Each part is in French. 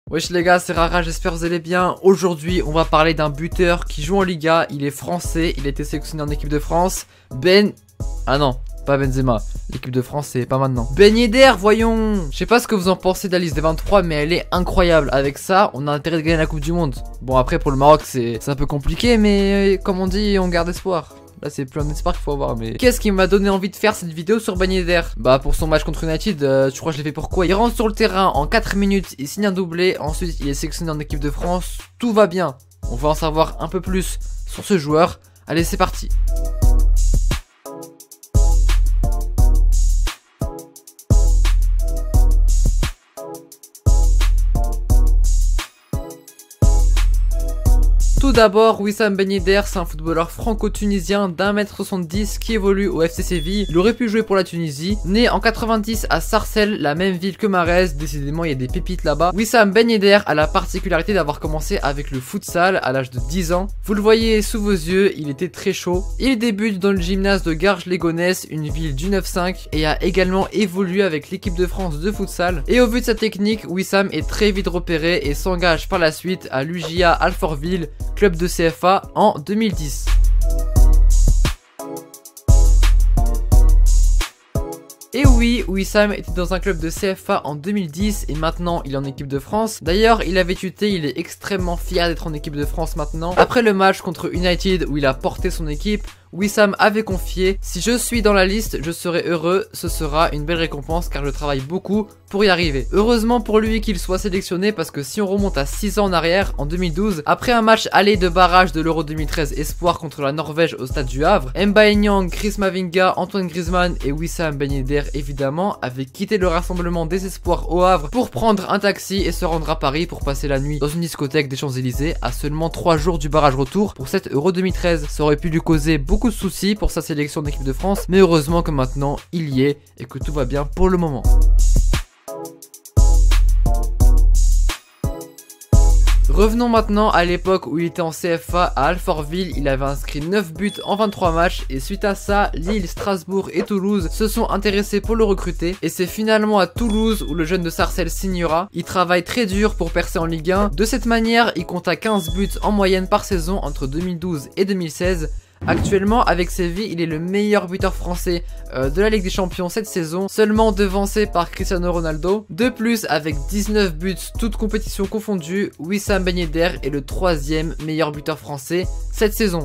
Wesh les gars, c'est Rara, j'espère que vous allez bien. Aujourd'hui, on va parler d'un buteur qui joue en Liga. Il est français, il a été sélectionné en équipe de France. Ah non, pas Benzema. L'équipe de France, c'est pas maintenant. Ben Yedder, voyons. Je sais pas ce que vous en pensez de la liste des 23, mais elle est incroyable. Avec ça, on a intérêt de gagner la Coupe du Monde. Bon, après, pour le Maroc, c'est un peu compliqué, mais comme on dit, on garde espoir. Là c'est plus un espoir qu'il faut avoir, mais qu'est-ce qui m'a donné envie de faire cette vidéo sur Ben Yedder? Bah pour son match contre United, je crois que je l'ai fait pourquoi. Il rentre sur le terrain en 4 minutes, il signe un doublé, ensuite il est sélectionné en équipe de France, tout va bien. On va en savoir un peu plus sur ce joueur, allez c'est parti. Tout d'abord, Wissam Ben Yedder, c'est un footballeur franco-tunisien d'1m70 qui évolue au FC Séville. Il aurait pu jouer pour la Tunisie. Né en 90 à Sarcelles, la même ville que Marès, décidément il y a des pépites là-bas. Wissam Ben Yedder a la particularité d'avoir commencé avec le futsal à l'âge de 10 ans. Vous le voyez sous vos yeux, il était très chaud. Il débute dans le gymnase de Garges-les-Gonesse, une ville du 9-5, et a également évolué avec l'équipe de France de futsal. Et au vu de sa technique, Wissam est très vite repéré et s'engage par la suite à l'UJA Alfortville, club de CFA en 2010. Et oui, Wissam était dans un club de CFA en 2010 et maintenant il est en équipe de France. D'ailleurs, il avait tuté, il est extrêmement fier d'être en équipe de France maintenant. Après le match contre United où il a porté son équipe, Wissam avait confié: si je suis dans la liste, je serai heureux, ce sera une belle récompense car je travaille beaucoup pour y arriver. Heureusement pour lui qu'il soit sélectionné parce que si on remonte à 6 ans en arrière, en 2012, après un match aller de barrage de l'Euro 2013 Espoir contre la Norvège au stade du Havre, Mbaye Niang, Chris Mavinga, Antoine Griezmann et Wissam Ben Yedder évidemment avaient quitté le rassemblement des Espoirs au Havre pour prendre un taxi et se rendre à Paris pour passer la nuit dans une discothèque des Champs-Élysées à seulement 3 jours du barrage retour pour cette Euro 2013. Ça aurait pu lui causer beaucoup de soucis pour sa sélection d'équipe de France, mais heureusement que maintenant il y est et que tout va bien pour le moment. Revenons maintenant à l'époque où il était en CFA à Alfortville, il avait inscrit 9 buts en 23 matchs et suite à ça, Lille, Strasbourg et Toulouse se sont intéressés pour le recruter et c'est finalement à Toulouse où le jeune de Sarcelles signera. Il travaille très dur pour percer en Ligue 1, de cette manière il compta 15 buts en moyenne par saison entre 2012 et 2016. Actuellement, avec Séville, il est le meilleur buteur français de la Ligue des Champions cette saison, seulement devancé par Cristiano Ronaldo. De plus, avec 19 buts, toutes compétitions confondues, Wissam Ben Yedder est le 3e meilleur buteur français cette saison.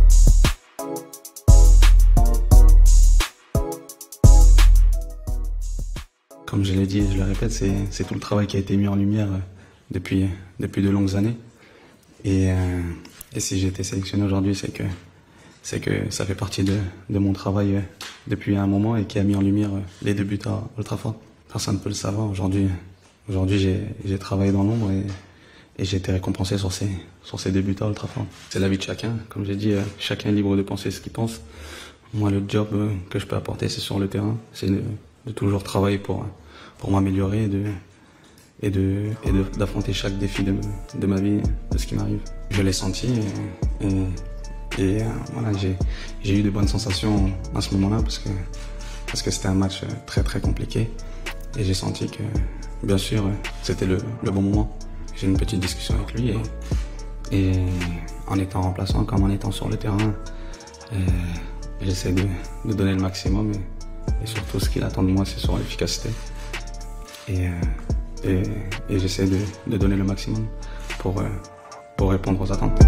Comme je l'ai dit et je le répète, c'est tout le travail qui a été mis en lumière depuis de longues années. Et si j'ai été sélectionné aujourd'hui, c'est que ça fait partie de mon travail depuis un moment et qui a mis en lumière les 2 buts à Old Trafford. Personne ne peut le savoir. Aujourd'hui j'ai travaillé dans l'ombre et j'ai été récompensé sur ces 2 buts à Old Trafford. C'est la vie de chacun. Comme j'ai dit, chacun est libre de penser ce qu'il pense. Moi, le job que je peux apporter, c'est sur le terrain. C'est de toujours travailler pour m'améliorer et d'affronter chaque défi de ma vie, de ce qui m'arrive. Je l'ai senti et voilà, j'ai eu de bonnes sensations à ce moment-là parce que c'était un match très très compliqué et j'ai senti que bien sûr c'était le bon moment. J'ai eu une petite discussion avec lui et en étant remplaçant comme en étant sur le terrain, j'essaie de donner le maximum et surtout ce qu'il attend de moi c'est sur l'efficacité et j'essaie de donner le maximum pour répondre aux attentes.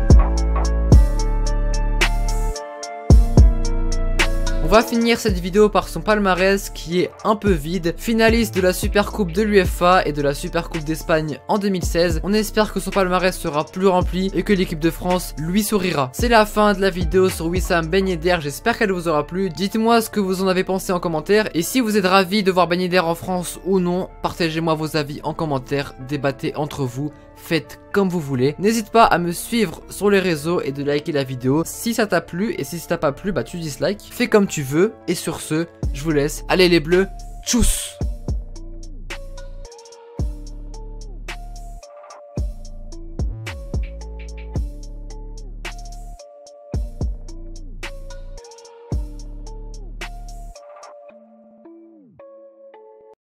On va finir cette vidéo par son palmarès qui est un peu vide. Finaliste de la Supercoupe de l'UEFA et de la Supercoupe d'Espagne en 2016. On espère que son palmarès sera plus rempli et que l'équipe de France lui sourira. C'est la fin de la vidéo sur Wissam Ben Yedder, j'espère qu'elle vous aura plu. Dites-moi ce que vous en avez pensé en commentaire. Et si vous êtes ravis de voir Ben Yedder en France ou non, partagez-moi vos avis en commentaire, débattez entre vous. Faites comme vous voulez. N'hésite pas à me suivre sur les réseaux et de liker la vidéo si ça t'a plu. Et si ça t'a pas plu, bah tu dislikes. Fais comme tu veux. Et sur ce, je vous laisse. Allez les bleus, tchuss!